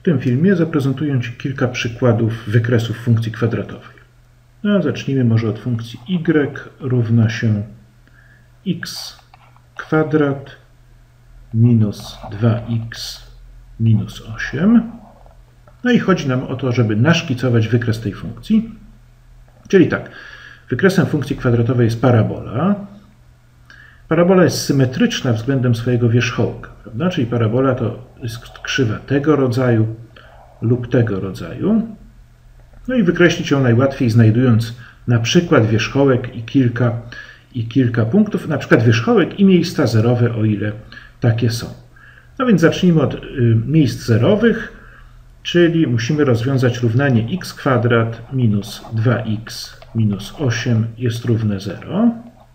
W tym filmie zaprezentuję Ci kilka przykładów wykresów funkcji kwadratowej. No, zacznijmy może od funkcji y równa się x kwadrat minus 2x minus 8. No i chodzi nam o to, żeby naszkicować wykres tej funkcji. Czyli tak, wykresem funkcji kwadratowej jest parabola. Parabola jest symetryczna względem swojego wierzchołka, prawda? Czyli parabola to jest krzywa tego rodzaju lub tego rodzaju. No i wykreślić ją najłatwiej, znajdując na przykład wierzchołek i kilka punktów, na przykład wierzchołek i miejsca zerowe, o ile takie są. No więc zacznijmy od miejsc zerowych, czyli musimy rozwiązać równanie x kwadrat minus 2x minus 8 jest równe 0.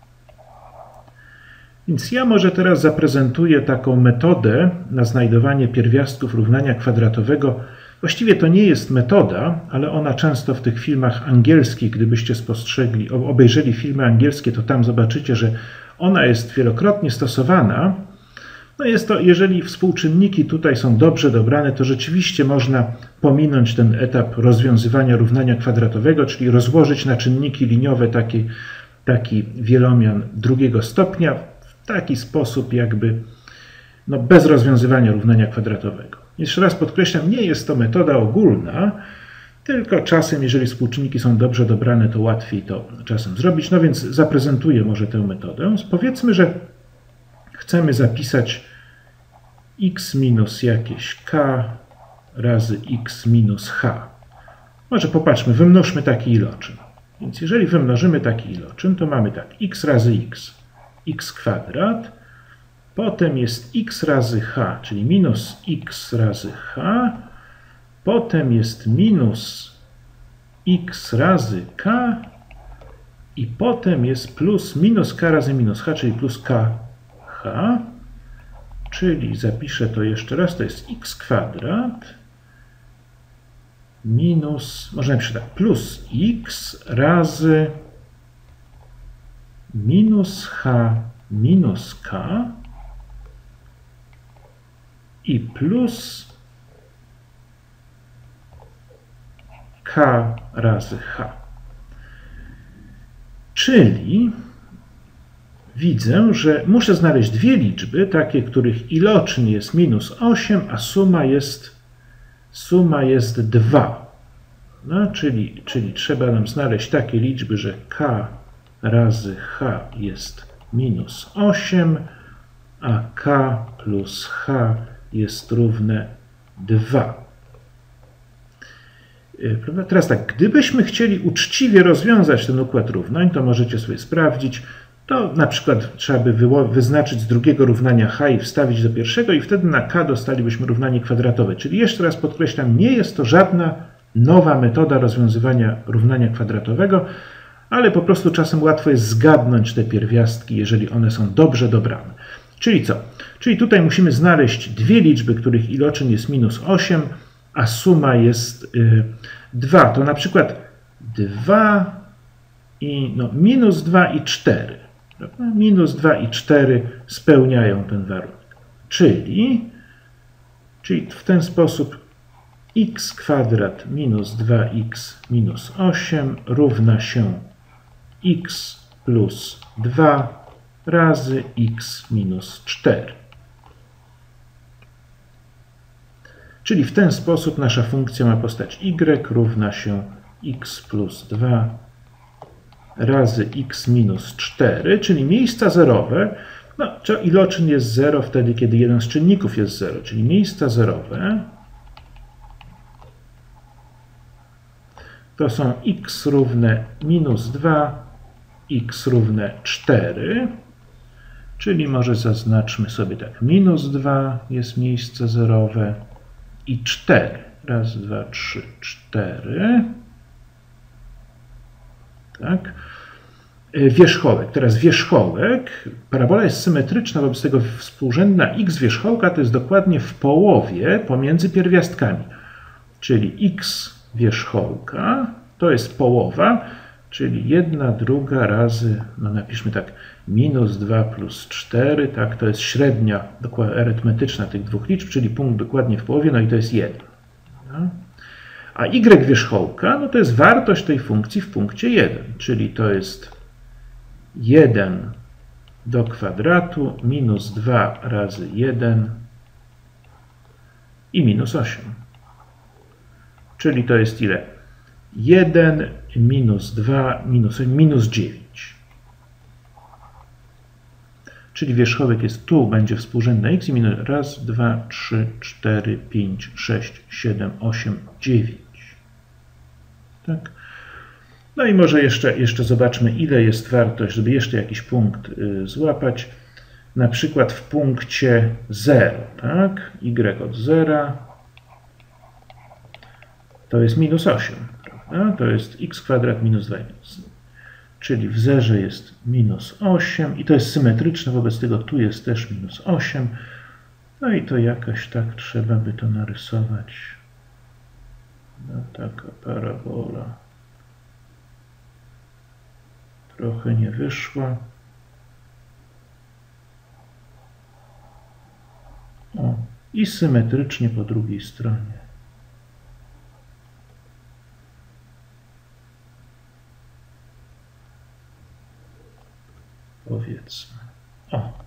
Więc ja może teraz zaprezentuję taką metodę na znajdowanie pierwiastków równania kwadratowego. Właściwie to nie jest metoda, ale ona często w tych filmach angielskich, gdybyście obejrzeli filmy angielskie, to tam zobaczycie, że ona jest wielokrotnie stosowana. No jest to, jeżeli współczynniki tutaj są dobrze dobrane, to rzeczywiście można pominąć ten etap rozwiązywania równania kwadratowego, czyli rozłożyć na czynniki liniowe taki wielomian drugiego stopnia w taki sposób jakby bez rozwiązywania równania kwadratowego. Jeszcze raz podkreślam, nie jest to metoda ogólna, tylko czasem, jeżeli współczynniki są dobrze dobrane, to łatwiej to czasem zrobić. No więc zaprezentuję może tę metodę. Powiedzmy, że chcemy zapisać x minus jakieś k razy x minus h. Może popatrzmy, wymnożmy taki iloczyn. Więc jeżeli wymnożymy taki iloczyn, to mamy tak, x razy x kwadrat, potem jest x razy h, czyli minus x razy h, potem jest minus x razy k i potem jest plus minus k razy minus h, czyli plus kh, czyli zapiszę to jeszcze raz, to jest x kwadrat minus, można napisać tak, plus x razy minus h minus k i plus k razy h. Czyli widzę, że muszę znaleźć dwie liczby, takie, których iloczyn jest minus 8, a suma jest 2. No, czyli trzeba nam znaleźć takie liczby, że k razy h jest minus 8, a k plus h jest równe 2. Teraz tak, gdybyśmy chcieli uczciwie rozwiązać ten układ równań, to możecie sobie sprawdzić, to na przykład trzeba by wyznaczyć z drugiego równania h i wstawić do pierwszego i wtedy na k dostalibyśmy równanie kwadratowe. Czyli jeszcze raz podkreślam, nie jest to żadna nowa metoda rozwiązywania równania kwadratowego, ale po prostu czasem łatwo jest zgadnąć te pierwiastki, jeżeli one są dobrze dobrane. Czyli co? Czyli tutaj musimy znaleźć dwie liczby, których iloczyn jest minus 8, a suma jest 2. To na przykład 2 i minus 2 i 4. Minus 2 i 4 spełniają ten warunek. Czyli w ten sposób x kwadrat minus 2x minus 8 równa się x plus 2 razy x minus 4. Czyli w ten sposób nasza funkcja ma postać y równa się x plus 2 razy x minus 4, czyli miejsca zerowe. Iloczyn jest 0 wtedy, kiedy jeden z czynników jest 0, czyli miejsca zerowe to są x równe minus 2, x równe 4, czyli może zaznaczmy sobie tak, minus 2 jest miejsce zerowe i 4. Raz, 2, 3, 4. Tak. Wierzchołek. Teraz wierzchołek. Parabola jest symetryczna, wobec tego współrzędna x wierzchołka to jest dokładnie w połowie pomiędzy pierwiastkami. Czyli x wierzchołka to jest połowa, czyli 1/2 razy, napiszmy tak, minus 2 plus 4, tak, to jest średnia arytmetyczna tych dwóch liczb, czyli punkt dokładnie w połowie, no i to jest 1. prawda? A y wierzchołka, no to jest wartość tej funkcji w punkcie 1, czyli to jest 1 do kwadratu minus 2 razy 1 i minus 8. Czyli to jest ile? 1 minus 2 minus 9. Czyli wierzchołek jest tu, będzie współrzędna x i minus 1, 2, 3, 4, 5, 6, 7, 8, 9. Tak? No i może jeszcze zobaczmy, ile jest wartość, żeby jeszcze jakiś punkt złapać. Na przykład w punkcie 0, tak? Y od 0 to jest minus 8, prawda? To jest x kwadrat minus 2. Czyli w zerze jest minus 8 i to jest symetryczne, wobec tego tu jest też minus 8. No i to jakoś tak trzeba by to narysować. No, taka parabola. Trochę nie wyszła. O, i symetrycznie po drugiej stronie. Powiedzmy. O.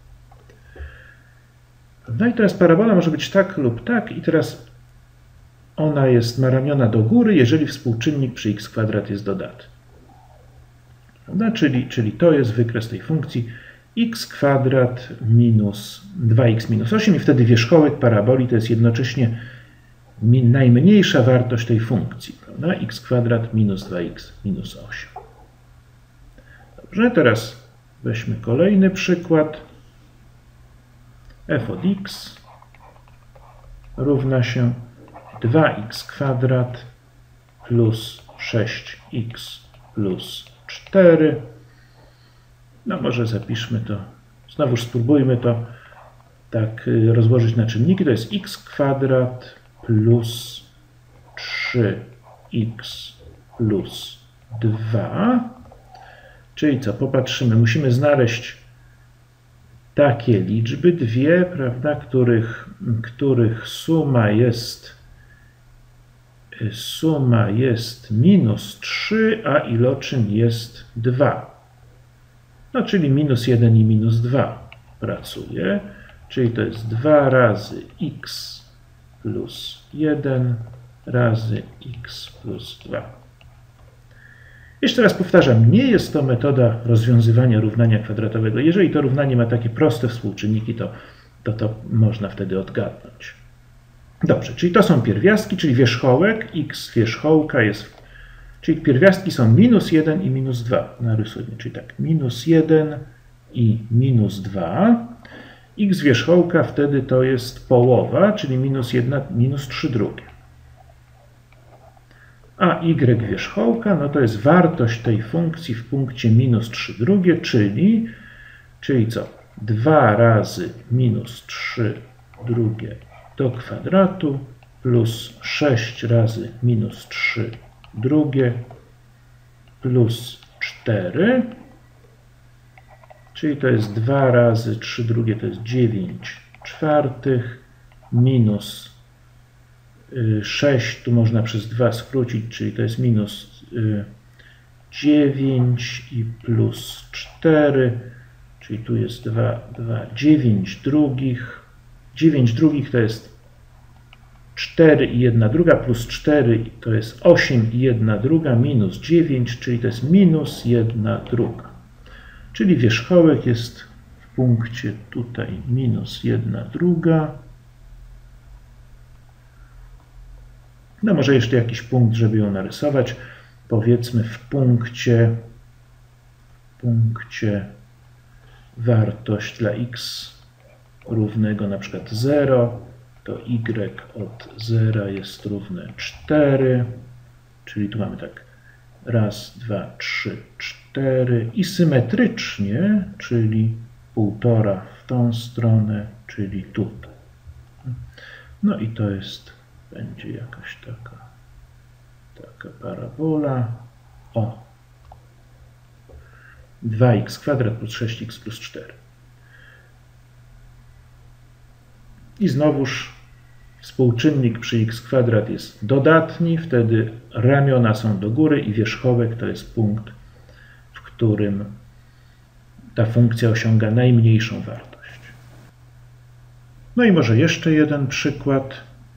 No i teraz parabola może być tak lub tak i teraz ona ma ramiona do góry, jeżeli współczynnik przy x kwadrat jest dodatny. Prawda? Czyli to jest wykres tej funkcji x kwadrat minus 2x minus 8 i wtedy wierzchołek paraboli to jest jednocześnie najmniejsza wartość tej funkcji. Prawda? X kwadrat minus 2x minus 8. Dobrze, teraz weźmy kolejny przykład. F od x równa się 2x kwadrat plus 6x plus 4. No może zapiszmy to, znowuż spróbujmy to tak rozłożyć na czynniki. To jest x kwadrat plus 3x plus 2. Czyli co? Popatrzymy. Musimy znaleźć takie liczby, dwie, prawda, których suma jest minus 3, a iloczyn jest 2. No, czyli minus 1 i minus 2 pracuje. Czyli to jest 2 razy x plus 1 razy x plus 2. Jeszcze raz powtarzam, nie jest to metoda rozwiązywania równania kwadratowego. Jeżeli to równanie ma takie proste współczynniki, to można wtedy odgadnąć. Dobrze, czyli to są pierwiastki, czyli wierzchołek, x wierzchołka jest, czyli pierwiastki są minus 1 i minus 2. Narysujmy, czyli tak, minus 1 i minus 2. X wierzchołka wtedy to jest połowa, czyli minus 1, minus 3 drugie. A y wierzchołka, no to jest wartość tej funkcji w punkcie minus 3 drugie, czyli co? 2 razy minus 3 drugie do kwadratu plus 6 razy minus 3 drugie plus 4, czyli to jest 2 razy 3 drugie, to jest 9 czwartych minus 6, tu można przez 2 skrócić, czyli to jest minus 9 i plus 4, czyli tu jest 9 drugich. 9 drugich to jest 4 i 1 druga plus 4 to jest 8 i 1 druga minus 9, czyli to jest minus 1 druga. Czyli wierzchołek jest w punkcie tutaj minus 1 druga. No może jeszcze jakiś punkt, żeby ją narysować. Powiedzmy w punkcie wartość dla x równego na przykład 0, to y od 0 jest równe 4, czyli tu mamy tak 1, 2, 3, 4 i symetrycznie, czyli 1,5 w tą stronę, czyli tutaj. No i to będzie jakaś taka parabola. O! 2x kwadrat plus 6x plus 4. I znowuż współczynnik przy x² jest dodatni, wtedy ramiona są do góry i wierzchołek to jest punkt, w którym ta funkcja osiąga najmniejszą wartość. No i może jeszcze jeden przykład.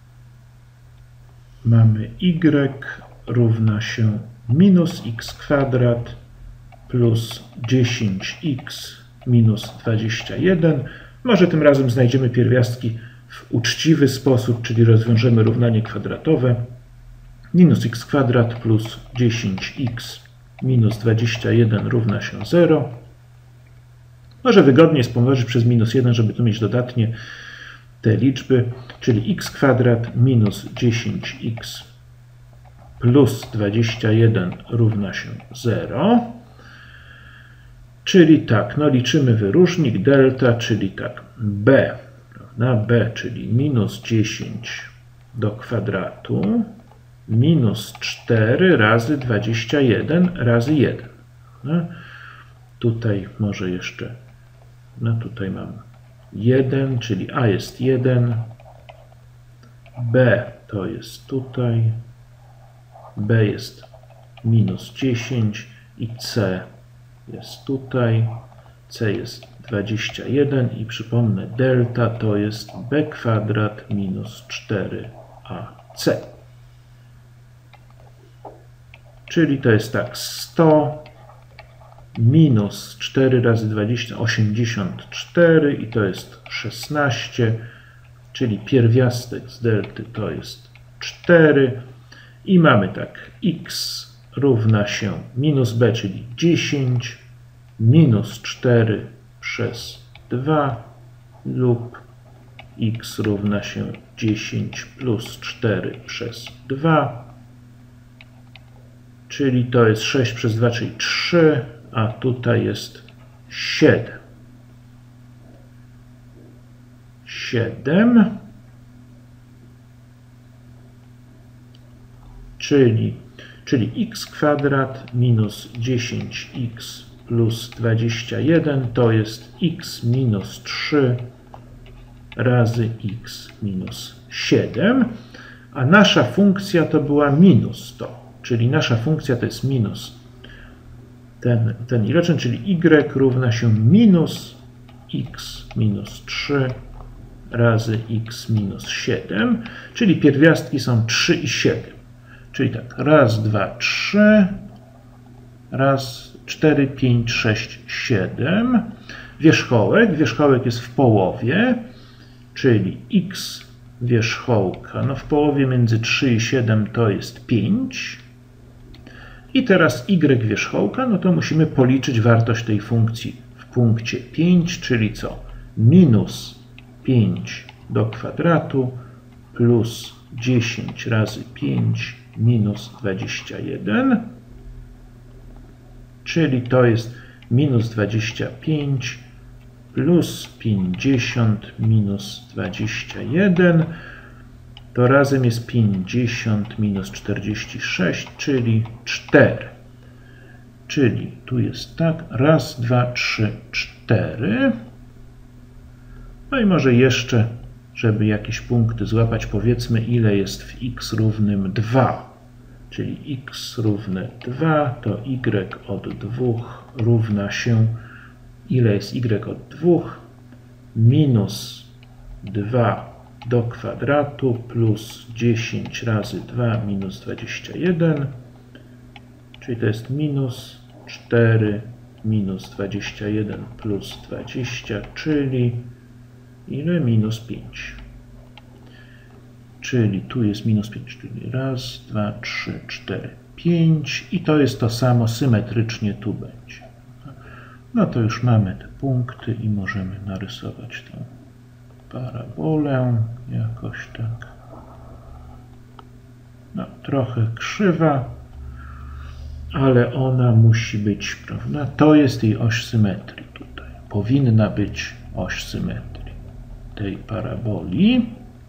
Mamy y równa się minus x² plus 10x minus 21. Może tym razem znajdziemy pierwiastki w uczciwy sposób, czyli rozwiążemy równanie kwadratowe. Minus x² plus 10x minus 21 równa się 0. Może wygodnie jest pomnożyć przez minus 1, żeby tu mieć dodatnie te liczby, czyli x² minus 10x plus 21 równa się 0. Czyli tak, no liczymy wyróżnik delta, czyli tak, b, prawda? B, czyli minus 10 do kwadratu minus 4 razy 21 razy 1. No, tutaj może jeszcze, no tutaj mamy 1, czyli a jest 1, b to jest tutaj, b jest minus 10 i c jest tutaj, c jest 21 i przypomnę, delta to jest b² minus 4ac. Czyli to jest tak, 100 minus 4 razy 20, 84 i to jest 16, czyli pierwiastek z delty to jest 4 i mamy tak, x równa się minus b, czyli 10, minus 4 przez 2 lub x równa się 10 plus 4 przez 2, czyli to jest 6 przez 2, czyli 3, a tutaj jest 7. 7, czyli x² minus 10x plus 21 to jest x minus 3 razy x minus 7, a nasza funkcja to była minus 100, czyli nasza funkcja to jest minus ten iloczyn, czyli y równa się minus x minus 3 razy x minus 7, czyli pierwiastki są 3 i 7. Czyli tak, raz, 2, 3, raz, 4, 5, 6, 7. Wierzchołek jest w połowie, czyli x wierzchołka, no w połowie między 3 i 7 to jest 5. I teraz y wierzchołka, no to musimy policzyć wartość tej funkcji w punkcie 5, czyli co? Minus 5 do kwadratu plus 10 razy 5 minus 21, czyli to jest minus 25 plus 50 minus 21, to razem jest 50 minus 46, czyli 4. Czyli tu jest tak, raz, 2, 3, 4. No i może jeszcze, żeby jakieś punkty złapać, powiedzmy, ile jest w x równym 2. Czyli x równe 2, to y od 2 równa się, ile jest y od 2? Minus 2 do kwadratu plus 10 razy 2 minus 21, czyli to jest minus 4 minus 21 plus 20, czyli ile? Minus 5. Czyli tu jest minus 5, czyli raz, 2, 3, 4, 5 i to jest to samo, symetrycznie tu będzie. No to już mamy te punkty i możemy narysować tą parabolę jakoś tak. No, trochę krzywa, ale ona musi być, prawda? To jest jej oś symetrii tutaj. Powinna być oś symetrii tej paraboli.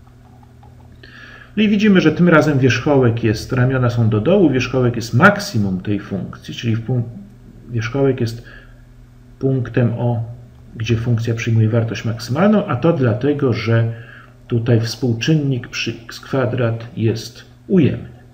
No i widzimy, że tym razem wierzchołek jest, ramiona są do dołu, wierzchołek jest maksimum tej funkcji, czyli wierzchołek jest punktem, gdzie funkcja przyjmuje wartość maksymalną, a to dlatego, że tutaj współczynnik przy x² jest ujemny.